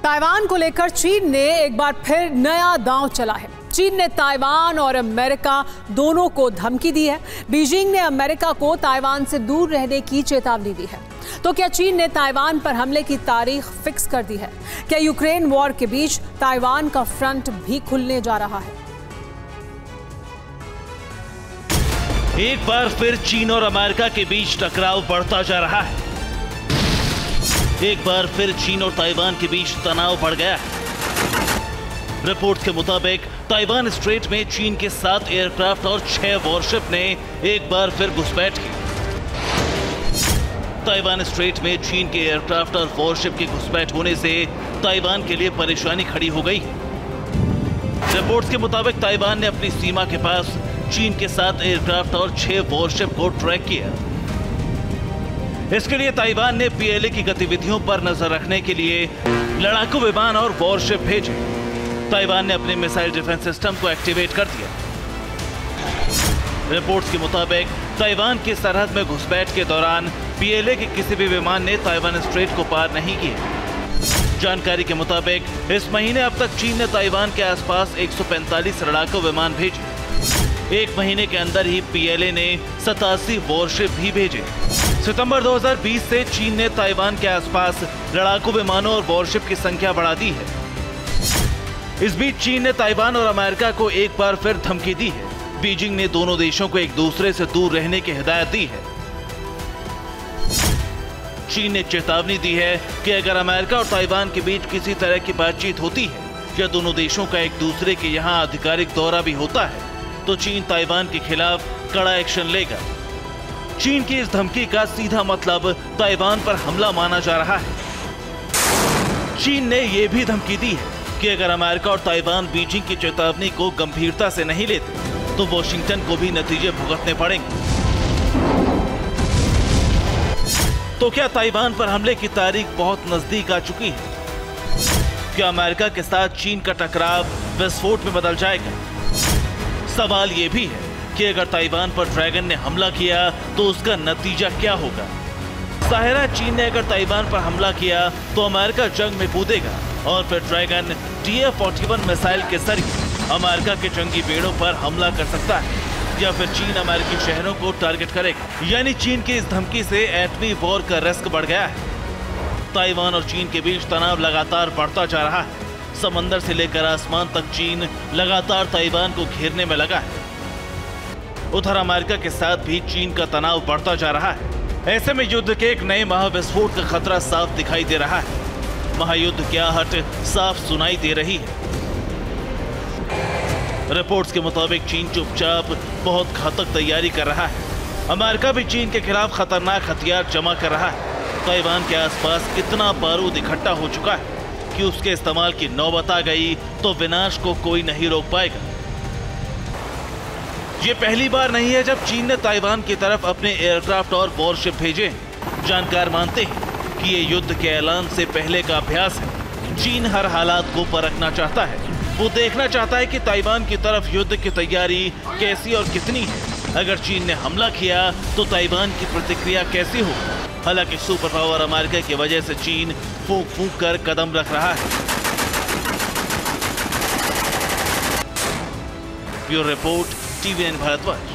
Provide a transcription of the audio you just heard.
Taiwan को लेकर चीन ने एक बार फिर नया दांव चला है। चीन ने ताइवान और अमेरिका दोनों को धमकी दी है। बीजिंग ने अमेरिका को ताइवान से दूर रहने की चेतावनी दी है। तो क्या चीन ने ताइवान पर हमले की तारीख फिक्स कर दी है? क्या यूक्रेन वॉर के बीच ताइवान का फ्रंट भी खुलने जा रहा है? एक बार फिर चीन और अमेरिका के बीच टकराव बढ़ता जा रहा है। एक बार फिर चीन और ताइवान के बीच तनाव बढ़ गया है। रिपोर्ट के मुताबिक ताइवान स्ट्रेट में चीन के 7 एयरक्राफ्ट और 6 वॉरशिप ने एक बार फिर घुसपैठ की। ताइवान स्ट्रेट में चीन के एयरक्राफ्ट और वॉरशिप के घुसपैठ होने से ताइवान के लिए परेशानी खड़ी हो गई। रिपोर्ट्स के मुताबिक ताइवान ने अपनी सीमा के पास चीन के 7 एयरक्राफ्ट और 6 वॉरशिप को ट्रैक किया। इसके लिए ताइवान ने पीएलए की गतिविधियों पर नजर रखने के लिए लड़ाकू विमान और वॉरशिप भेजे। ताइवान ने अपने मिसाइल डिफेंस सिस्टम को एक्टिवेट कर दिया। रिपोर्ट्स के मुताबिक ताइवान की सरहद में घुसपैठ के दौरान पीएलए के किसी भी विमान ने ताइवान स्ट्रेट को पार नहीं किया। जानकारी के मुताबिक इस महीने अब तक चीन ने ताइवान के आसपास 145 लड़ाकू विमान भेजे। एक महीने के अंदर ही पीएलए ने 87 वॉरशिप भी भेजे। सितंबर 2020 से चीन ने ताइवान के आसपास लड़ाकू विमानों और वॉरशिप की संख्या बढ़ा दी है। इस बीच चीन ने ताइवान और अमेरिका को एक बार फिर धमकी दी है। बीजिंग ने दोनों देशों को एक दूसरे से दूर रहने की हिदायत दी है। चीन ने चेतावनी दी है कि अगर अमेरिका और ताइवान के बीच किसी तरह की बातचीत होती है या दोनों देशों का एक दूसरे के यहां आधिकारिक दौरा भी होता है तो चीन ताइवान के खिलाफ कड़ा एक्शन लेगा। चीन की इस धमकी का सीधा मतलब ताइवान पर हमला माना जा रहा है। चीन ने यह भी धमकी दी है कि अगर अमेरिका और ताइवान बीजिंग की चेतावनी को गंभीरता से नहीं लेते तो वॉशिंगटन को भी नतीजे भुगतने पड़ेंगे। तो क्या ताइवान पर हमले की तारीख बहुत नजदीक आ चुकी है? क्या अमेरिका के साथ चीन का टकराव विस्फोट में बदल जाएगा? सवाल यह भी है कि अगर ताइवान पर ड्रैगन ने हमला किया तो उसका नतीजा क्या होगा? ज़ाहिर चीन ने अगर ताइवान पर हमला किया तो अमेरिका जंग में कूदेगा और फिर ड्रैगन TF-41 मिसाइल के जरिए अमेरिका के जंगी बेड़ों पर हमला कर सकता है या फिर चीन अमेरिकी शहरों को टारगेट करेगा। यानी चीन की इस धमकी से एटमी वॉर का रिस्क बढ़ गया है। ताइवान और चीन के बीच तनाव लगातार बढ़ता जा रहा है। समंदर से लेकर आसमान तक चीन लगातार ताइवान को घेरने में लगा है। उधर अमेरिका के साथ भी चीन का तनाव बढ़ता जा रहा है। ऐसे में युद्ध के एक नए महाविस्फोट का खतरा साफ दिखाई दे रहा है। महायुद्ध की आहट साफ सुनाई दे रही है। रिपोर्ट्स के मुताबिक चीन चुपचाप बहुत घातक तैयारी कर रहा है। अमेरिका भी चीन के खिलाफ खतरनाक हथियार जमा कर रहा है। ताइवान के आसपास इतना बारूद इकट्ठा हो चुका है कि उसके इस्तेमाल की नौबत आ गई तो विनाश को कोई नहीं रोक पाएगा। ये पहली बार नहीं है जब चीन ने ताइवान की तरफ अपने एयरक्राफ्ट और वॉरशिप भेजे। जानकार मानते हैं कि ये युद्ध के ऐलान से पहले का अभ्यास है। चीन हर हालात को परखना चाहता है। वो देखना चाहता है कि ताइवान की तरफ युद्ध की तैयारी कैसी और कितनी है। अगर चीन ने हमला किया तो ताइवान की प्रतिक्रिया कैसी हो? हालांकि सुपर पावर अमेरिका की वजह से चीन फूंक फूंक कर कदम रख रहा है। Bureau report TVN Bharatvarsh.